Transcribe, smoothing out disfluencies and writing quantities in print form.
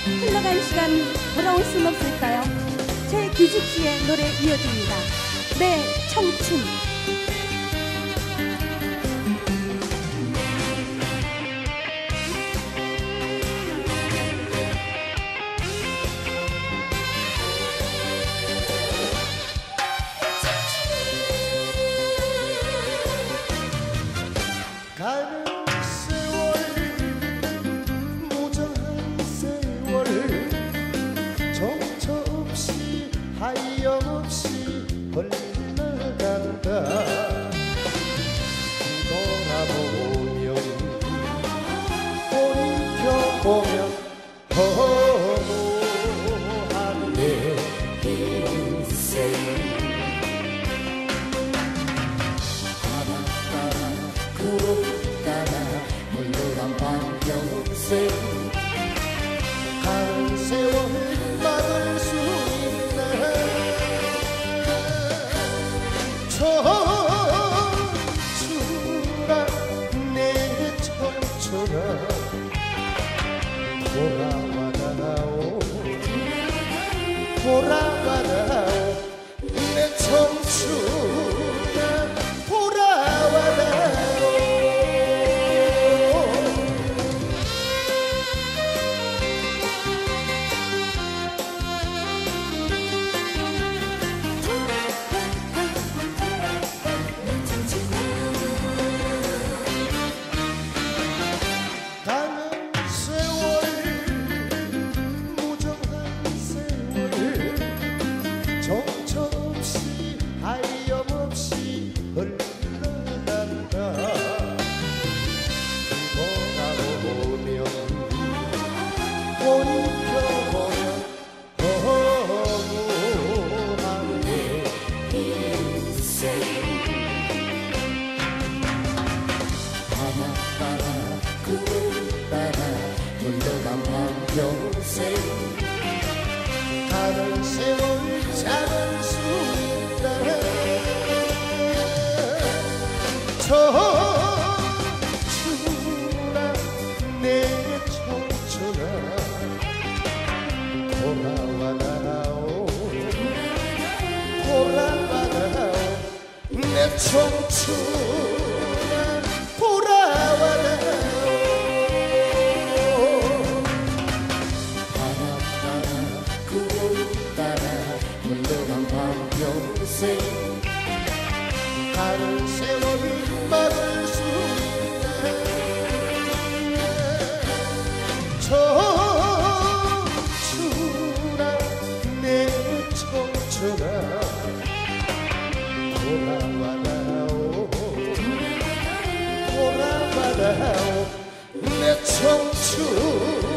흘러간 시간 돌아올 순 없을까요? 최규직 씨의 노래 이어집니다. 내 청춘. 가는 세월 무정한 세월 정처 없이 하염없이 흘러간다. 돌아보면 돌이켜보면 허무한 내 인생 구름 따라 물러간 반평생 가는 세월 막을 수 있나. 청춘아 내 청춘아 돌아와다오 돌아와다오 내 청춘아 돌아와다오. 정처없이 하염없이 흘러간다. 돌아보면 돌이켜보면 허무한 내 인생 바람 따라 구름 따라 흘러간 반평생 가는 세월 잡을 수 있다. 청춘아 내 청춘아 돌아와다오 돌아와다오 내 청춘아 돌아와다오. 물러간 반평생 가는 세월을 막을 수 있다. 청춘아 내 청춘아 돌아와다오 돌아와다오 내 청춘